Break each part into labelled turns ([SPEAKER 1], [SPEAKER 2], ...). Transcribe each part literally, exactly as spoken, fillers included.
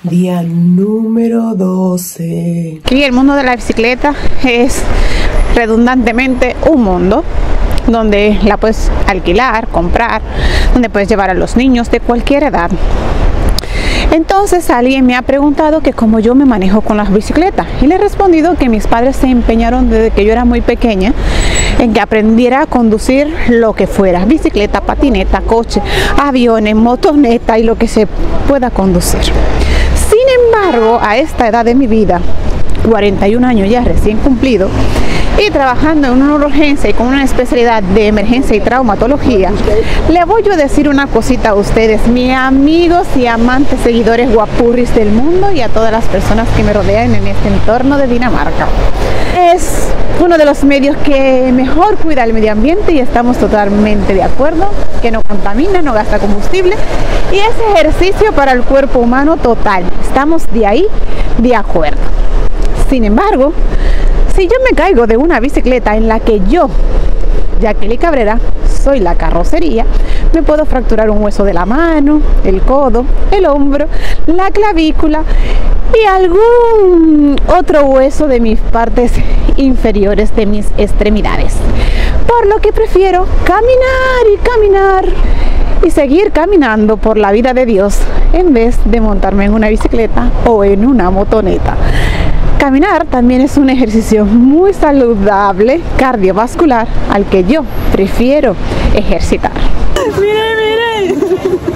[SPEAKER 1] Día número doce.
[SPEAKER 2] Y el mundo de la bicicleta es redundantemente un mundo donde la puedes alquilar, comprar, donde puedes llevar a los niños de cualquier edad. Entonces alguien me ha preguntado que cómo yo me manejo con las bicicletas y le he respondido que mis padres se empeñaron desde que yo era muy pequeña en que aprendiera a conducir lo que fuera, bicicleta, patineta, coche, aviones, motoneta y lo que se pueda conducir. Sin embargo, a esta edad de mi vida, cuarenta y un años ya recién cumplido, y trabajando en una urgencia y con una especialidad de emergencia y traumatología, le voy a decir una cosita a ustedes, mis amigos y amantes, seguidores guapurris del mundo y a todas las personas que me rodean en este entorno de Dinamarca. Es uno de los medios que mejor cuida el medio ambiente y estamos totalmente de acuerdo, que no contamina, no gasta combustible y es ejercicio para el cuerpo humano total. Estamos de ahí de acuerdo. Sin embargo, si yo me caigo de una bicicleta en la que yo, Jacqueline Cabrera, soy la carrocería, me puedo fracturar un hueso de la mano, el codo, el hombro, la clavícula y algún otro hueso de mis partes inferiores, de mis extremidades. Por lo que prefiero caminar y caminar y seguir caminando por la vida de Dios en vez de montarme en una bicicleta o en una motoneta. Caminar también es un ejercicio muy saludable, cardiovascular, al que yo prefiero ejercitar. ¡Miren, miren!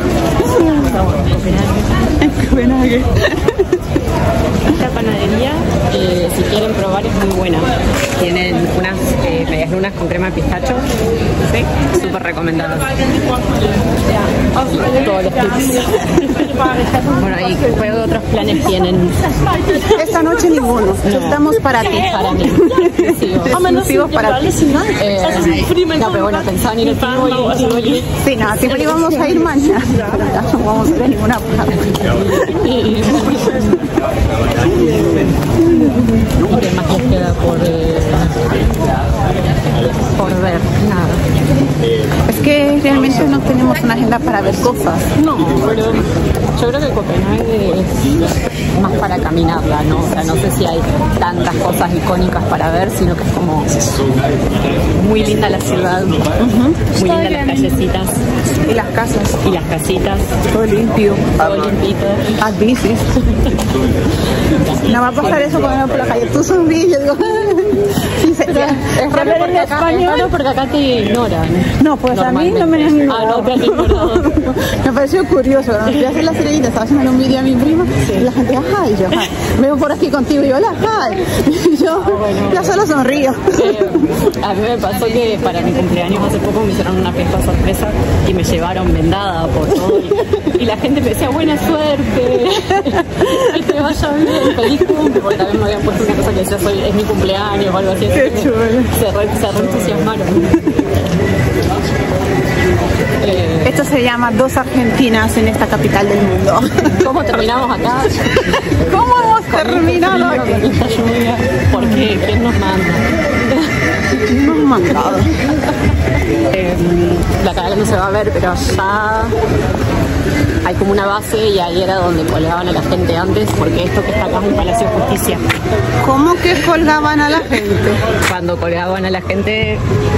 [SPEAKER 2] En Copenhague.
[SPEAKER 3] Esta panadería, eh, si quieren probar, es muy buena. Tienen unas eh, medias lunas con crema de pistacho, ¿sí? Súper recomendadas. Todos los tips. Bueno, ¿y qué otros planes tienen?
[SPEAKER 2] Esta noche ninguno. No. Estamos para ti.
[SPEAKER 3] Para mí.
[SPEAKER 2] Exclusivos para ti.
[SPEAKER 3] Eh, no, pero bueno, pensaban ir al Tivoli.
[SPEAKER 2] Sí, no, Tivoli vamos a ir mañana. No vamos a ir a ninguna parte.
[SPEAKER 3] ¿Qué más les queda por, eh, por ver? Nada.
[SPEAKER 2] Es que realmente no tenemos una agenda para ver cosas.
[SPEAKER 3] No, pero yo creo que Copenhague es más para caminarla, ¿no? O sea, no sé si hay tantas cosas icónicas para ver, sino que es como muy linda la ciudad, uh-huh. Muy linda las callecitas.
[SPEAKER 2] Y las casas.
[SPEAKER 3] Y las casitas.
[SPEAKER 2] Todo limpio.
[SPEAKER 3] Todo limpito.
[SPEAKER 2] Las bicis. No va a pasar eso cuando por la calle. Tú sonríes, digo.
[SPEAKER 3] Es raro porque acá, es raro porque acá te ignoran.
[SPEAKER 2] No, pues a mí no me han ignorado.
[SPEAKER 3] Ah, no te han ignorado.
[SPEAKER 2] Me pareció curioso. Cuando fui a hacer la estrellita, estaba haciendo un vídeo a mi prima, sí. Y la gente, ajá, y yo, ajá, vengo por aquí contigo, y yo, hola, ajá, y yo, ah, bueno. Yo solo sonrío. Eh,
[SPEAKER 3] a mí me pasó que para mi cumpleaños hace poco me hicieron una fiesta sorpresa y me llevaron vendada por todo, y, y la gente me decía, buena suerte, que te vaya bien, feliz cumple, porque también me habían puesto una cosa que decía, soy, es mi cumpleaños o algo así.
[SPEAKER 2] Qué chulo.
[SPEAKER 3] Se re, se re entusiasmaron.
[SPEAKER 2] Eh, Esto se llama Dos Argentinas en esta capital del mundo.
[SPEAKER 3] ¿Cómo terminamos acá?
[SPEAKER 2] ¿Cómo hemos con terminado aquí?
[SPEAKER 3] Con esta lluvia. ¿Por qué? ¿Quién nos manda?
[SPEAKER 2] ¿Quién nos ha mandado?
[SPEAKER 3] Eh, la cadena no se va a ver, pero allá hay como una base y ahí era donde colgaban a la gente antes, porque esto que está acá es el Palacio de Justicia.
[SPEAKER 2] ¿Cómo que colgaban a la gente?
[SPEAKER 3] Cuando colgaban a la gente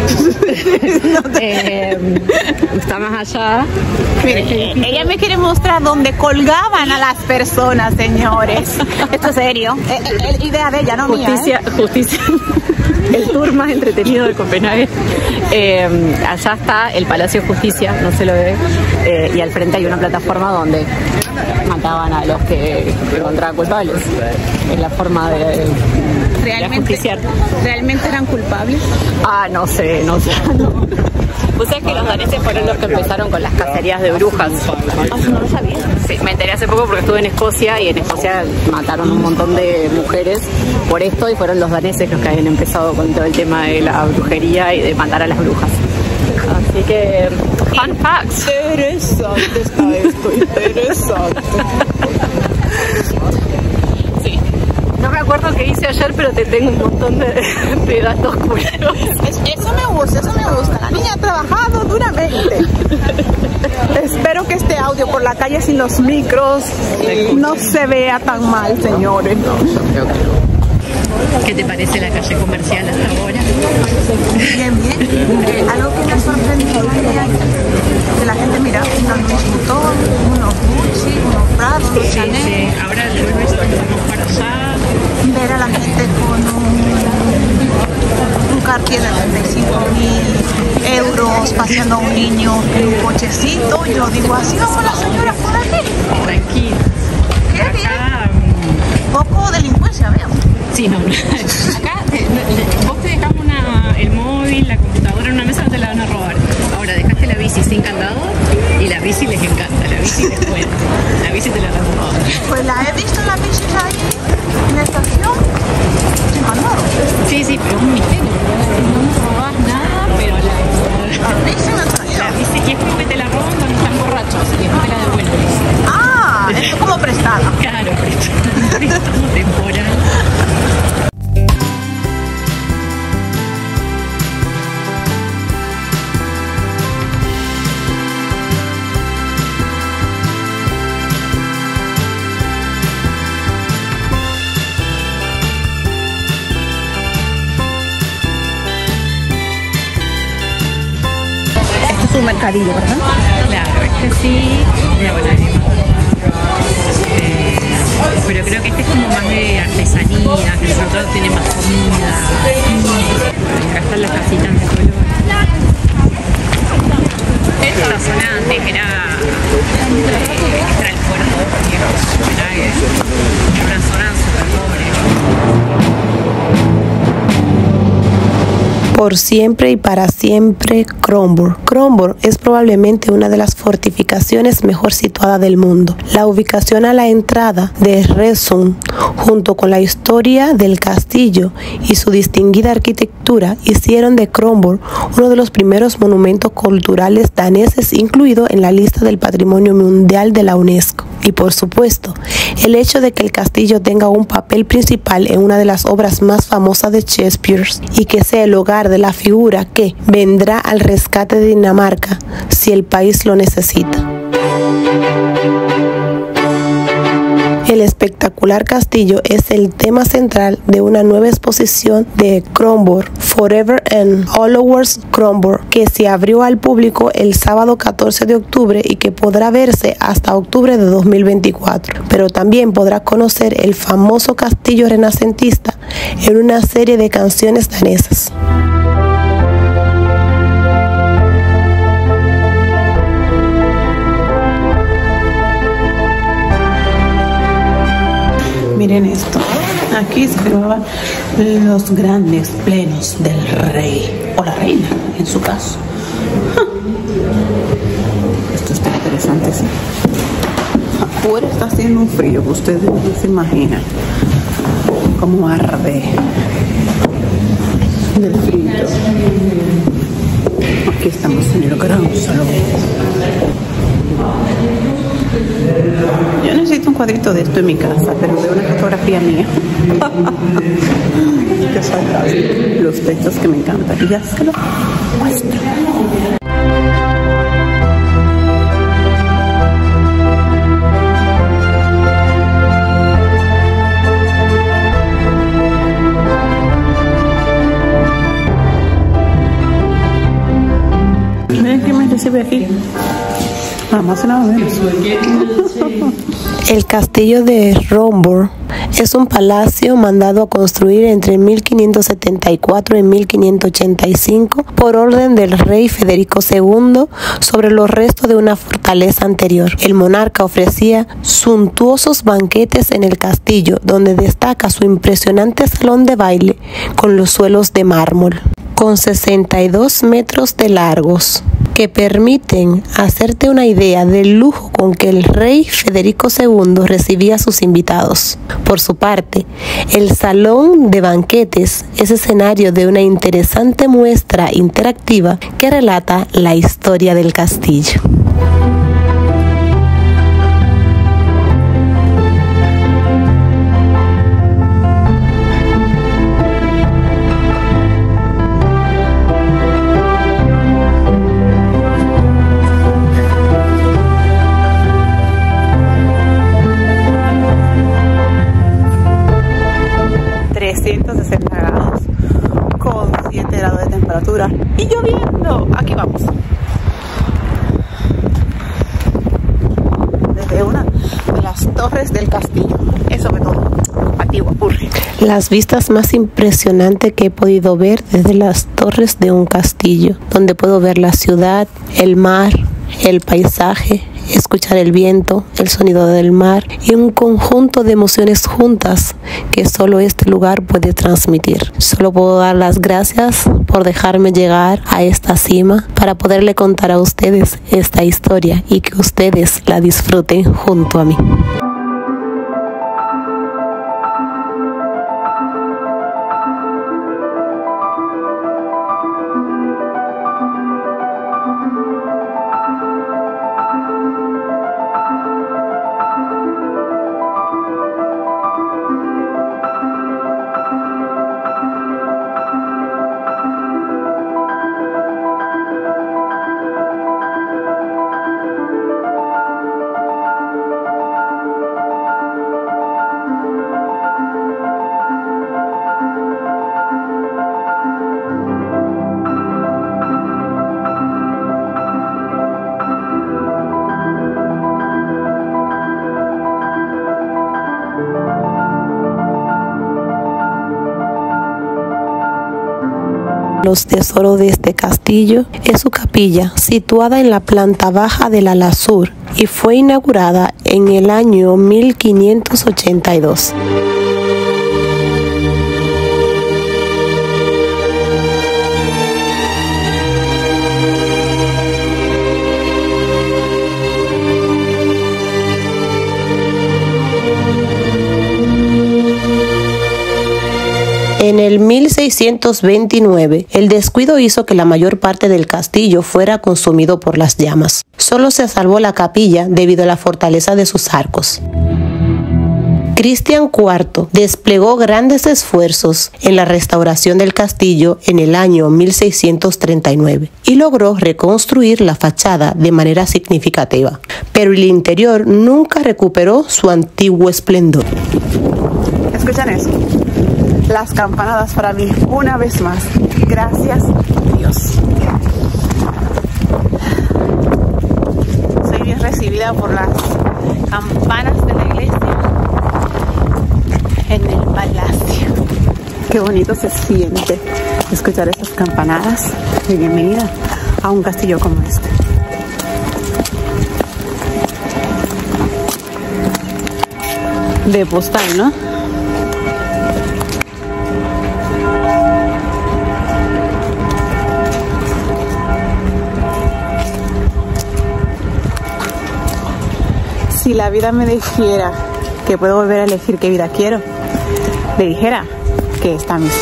[SPEAKER 3] eh, está más allá.
[SPEAKER 2] Mire, eh, ella me quiere mostrar dónde colgaban a las personas, señores. Esto es serio. Eh, eh, idea de ella, no
[SPEAKER 3] justicia,
[SPEAKER 2] mía. ¿eh?
[SPEAKER 3] Justicia. El tour más entretenido de Copenhague. Eh, allá está el Palacio de Justicia, no se lo ve, eh, y al frente hay una plataforma donde mataban a los que encontraban culpables, en la forma de,
[SPEAKER 2] ¿Realmente,
[SPEAKER 3] de
[SPEAKER 2] ¿Realmente eran culpables?
[SPEAKER 3] Ah, no sé, no sé. No. O sea que los daneses fueron los que empezaron con las cacerías de brujas.
[SPEAKER 2] Ah, no lo sabía.
[SPEAKER 3] Sí, me enteré hace poco porque estuve en Escocia y en Escocia mataron un montón de mujeres por esto y fueron los daneses los que habían empezado con todo el tema de la brujería y de matar a las brujas. Así que, fun facts.
[SPEAKER 2] Interesante está esto, interesante.
[SPEAKER 3] Sí. No me acuerdo qué hice ayer, pero pero te tengo un montón de, de datos curiosos.
[SPEAKER 2] Eso me gusta, eso me gusta. La niña ha trabajado duramente. Espero que este audio por la calle sin los micros no se vea tan mal, señores.
[SPEAKER 3] ¿Qué te parece la calle comercial hasta ahora?
[SPEAKER 2] Bien, bien. Algo que me ha sorprendido es que la gente mira unos Louis Vuitton, unos Gucci, unos Prada, unos
[SPEAKER 3] Sí,
[SPEAKER 2] Chanel.
[SPEAKER 3] sí. Ahora el lunes vamos para allá.
[SPEAKER 2] Ver a la gente con un, un Cartier de treinta y cinco mil euros paseando a un niño en un cochecito. Yo digo, así vamos las señoras por aquí.
[SPEAKER 3] Tranquilo.
[SPEAKER 2] ¿Qué bien?
[SPEAKER 3] Acá,
[SPEAKER 2] Poco delincuencia, veo.
[SPEAKER 3] sí, no. Acá te- vos te dejamos una, el móvil, la computadora en una mesa, no te la van a robar. Ahora dejaste la bici sin candado y la bici les encanta, la bici les cuenta. La bici te la van a robar.
[SPEAKER 2] Pues la he visto en las bicis ahí en la estación. Sin candado.
[SPEAKER 3] Sí, sí, pero es un misterio. No nos robás nada, pero la,
[SPEAKER 2] La bici me traía.
[SPEAKER 3] la bici, y es como que te la roban cuando están borrachos, así que no te la devuelven.
[SPEAKER 2] Ah, esto es como prestada.
[SPEAKER 3] Claro, pero préstamo temporal.
[SPEAKER 2] Este es un mercadillo, ¿verdad?
[SPEAKER 3] Claro, este sí, mira, bueno, hay más. Eh, pero creo que este es como más de artesanía, que el otro tiene más comida. Acá están las casitas de color. Esta zona antes era, eh, era el puerto, era, era una zona súper pobre.
[SPEAKER 1] Por siempre y para siempre, Kronborg. Kronborg es probablemente una de las fortificaciones mejor situadas del mundo. La ubicación a la entrada de Resum, junto con la historia del castillo y su distinguida arquitectura, hicieron de Kronborg uno de los primeros monumentos culturales daneses incluido en la lista del Patrimonio Mundial de la UNESCO. Y por supuesto, el hecho de que el castillo tenga un papel principal en una de las obras más famosas de Shakespeare y que sea el hogar de la figura que vendrá al rescate de Dinamarca si el país lo necesita. El espectacular castillo es el tema central de una nueva exposición de Kronborg, Forever and Always Kronborg, que se abrió al público el sábado catorce de octubre y que podrá verse hasta octubre de dos mil veinticuatro. Pero también podrá conocer el famoso castillo renacentista en una serie de canciones danesas.
[SPEAKER 2] Miren esto. Aquí se grababan los grandes plenos del rey o la reina, en su caso. Esto está interesante, sí. Afuera está haciendo un frío que ustedes no se imaginan cómo arde del frío. Aquí estamos en el gran salón. Yo necesito un cuadrito de esto en mi casa, pero de una fotografía mía. Que son los textos que me encantan. Y ya se lo muestro. Miren quién me recibe aquí. Vamos a nada menos.
[SPEAKER 1] El castillo de Kronborg es un palacio mandado a construir entre mil quinientos setenta y cuatro y mil quinientos ochenta y cinco por orden del rey Federico segundo sobre los restos de una fortaleza anterior. El monarca ofrecía suntuosos banquetes en el castillo, donde destaca su impresionante salón de baile con los suelos de mármol, con sesenta y dos metros de largos, que permiten hacerte una idea del lujo con que el rey Federico segundo recibía a sus invitados. Por su parte, el salón de banquetes es escenario de una interesante muestra interactiva que relata la historia del castillo.
[SPEAKER 2] trescientos sesenta grados con siete grados de temperatura y lloviendo. Aquí vamos. Desde una de las torres del castillo. Eso que todo. Patihuapurri.
[SPEAKER 1] Las vistas más impresionantes que he podido ver desde las torres de un castillo, donde puedo ver la ciudad, el mar, el paisaje, escuchar el viento, el sonido del mar y un conjunto de emociones juntas que solo este lugar puede transmitir. Solo puedo dar las gracias por dejarme llegar a esta cima para poderle contar a ustedes esta historia y que ustedes la disfruten junto a mí. Los tesoros de este castillo es su capilla, situada en la planta baja del ala sur y fue inaugurada en el año mil quinientos ochenta y dos. En el mil seiscientos veintinueve, el descuido hizo que la mayor parte del castillo fuera consumido por las llamas. Solo se salvó la capilla debido a la fortaleza de sus arcos. Cristian cuarto desplegó grandes esfuerzos en la restauración del castillo en el año mil seiscientos treinta y nueve y logró reconstruir la fachada de manera significativa, pero el interior nunca recuperó su antiguo esplendor.
[SPEAKER 2] ¿Escuchan eso? Las campanadas para mí, una vez más. Gracias, Dios. Soy bien recibida por las campanas de la iglesia en el palacio. Qué bonito se siente escuchar esas campanadas. Y bienvenida a un castillo como este. De postal, ¿no? Si la vida me dijera que puedo volver a elegir qué vida quiero, le dijera que esta misma.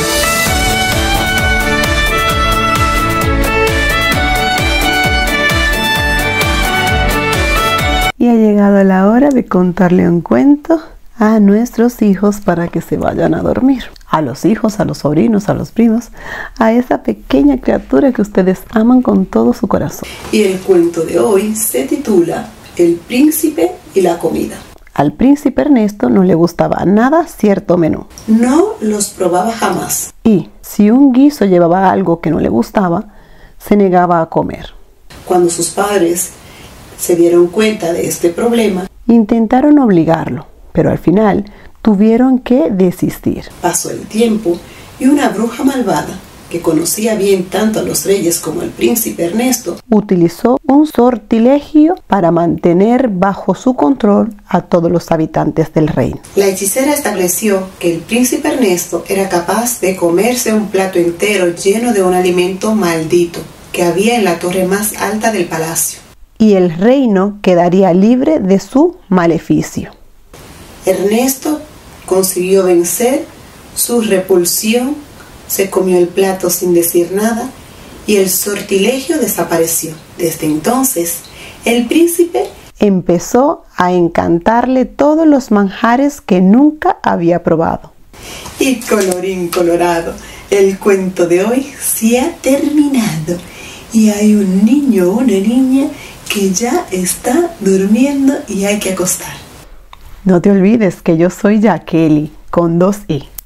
[SPEAKER 2] Y ha llegado la hora de contarle un cuento a nuestros hijos para que se vayan a dormir. A los hijos, a los sobrinos, a los primos, a esa pequeña criatura que ustedes aman con todo su corazón.
[SPEAKER 4] Y el cuento de hoy se titula El príncipe y la comida.
[SPEAKER 2] Al príncipe Ernesto no le gustaba nada cierto menú.
[SPEAKER 4] No los probaba jamás.
[SPEAKER 2] Y si un guiso llevaba algo que no le gustaba, se negaba a comer.
[SPEAKER 4] Cuando sus padres se dieron cuenta de este problema,
[SPEAKER 2] intentaron obligarlo, pero al final tuvieron que desistir.
[SPEAKER 4] Pasó el tiempo y una bruja malvada, que conocía bien tanto a los reyes como al príncipe Ernesto,
[SPEAKER 2] utilizó un sortilegio para mantener bajo su control a todos los habitantes del reino.
[SPEAKER 4] La hechicera estableció que el príncipe Ernesto era capaz de comerse un plato entero lleno de un alimento maldito que había en la torre más alta del palacio.
[SPEAKER 2] Y el reino quedaría libre de su maleficio.
[SPEAKER 4] Ernesto consiguió vencer su repulsión, se comió el plato sin decir nada y el sortilegio desapareció. Desde entonces, el príncipe
[SPEAKER 2] empezó a encantarle todos los manjares que nunca había probado.
[SPEAKER 4] Y colorín colorado, el cuento de hoy se ha terminado y hay un niño o una niña que ya está durmiendo y hay que acostar.
[SPEAKER 2] No te olvides que yo soy Yaqueli, con dos i.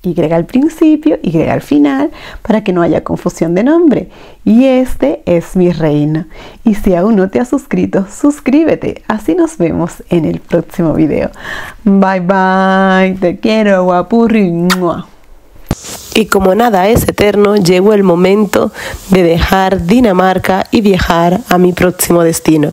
[SPEAKER 5] Y al principio, Y al final, para que no haya confusión de nombre. Y este es mi reino. Y si aún no te has suscrito, suscríbete. Así nos vemos en el próximo video. Bye bye. Te quiero, guapurri. ¡Mua!
[SPEAKER 1] Y como nada es eterno, llegó el momento de dejar Dinamarca y viajar a mi próximo destino.